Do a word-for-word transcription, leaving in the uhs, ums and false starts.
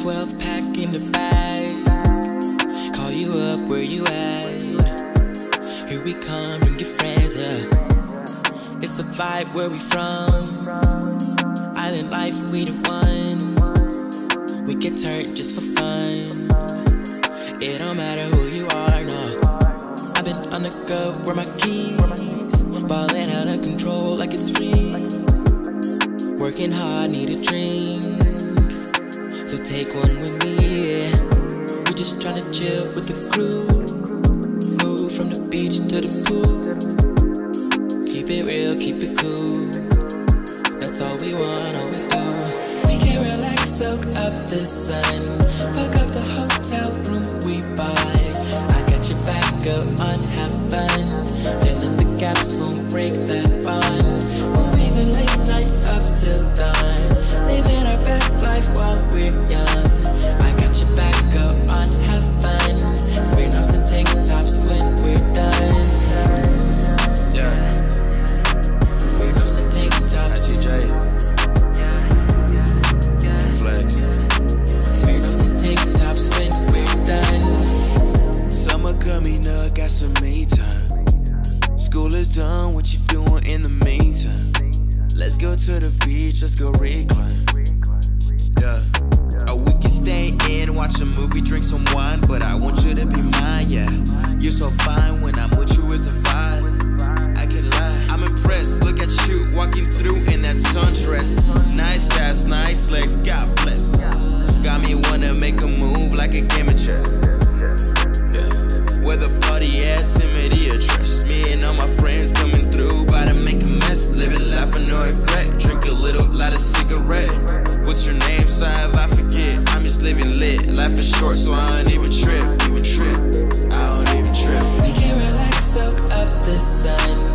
twelve pack in the bag. Call you up, where you at? Here we come, bring your friends, yeah. It's a vibe, where we from? Island life, we the one. We get turned just for fun. It don't matter who you are, no. I've been on the go, where my keys? Ballin' out of control like it's free. Working hard, need a drink, so take one with me, yeah. We just tryna chill with the crew. Move from the beach to the pool. Keep it real, keep it cool. That's all we want, all we do. We can relax, soak up the sun. Fuck up the hotel room we bought. I got your back, go on, have fun. Filling the gaps, won't break that bond. Movies and late nights up till dawn. Living our best life while we're young. I got your back, go on, have fun. Smirnoffs and tank tops when we're done. Yeah. Smirnoffs and tank tops. S C J. Flex. Smirnoffs and tank tops when we're done. Summer coming up, got some me time. School is done, what you doing in the meantime? Let's go to the beach, let's go recline. Yeah. Or we can stay in, watch a movie, drink some wine. But I want you to be mine, yeah. You're so fine, when I'm with you it's a vibe. I can lie, I'm impressed. Look at you, walking through in that sundress. Nice ass, nice legs, God bless. Got me wanna make a move like a game of chess. Where the party at, send me the address. Me and all my friends coming through, about to make a mess. Living life with no regret, drink a little, light a cigarette. What's your name, sorry if I forget. I'm just living lit, life is short so I don't even trip, even trip. I don't even trip. We can relax, soak up the sun.